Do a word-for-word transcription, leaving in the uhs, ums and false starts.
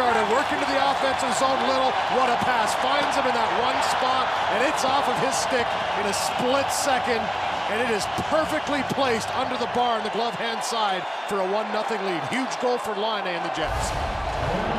started working to the offensive zone little. What a pass. Finds him in that one spot, and it's off of his stick in a split second, and it is perfectly placed under the bar on the glove hand side for a one nothing lead. Huge goal for Laine and the Jets.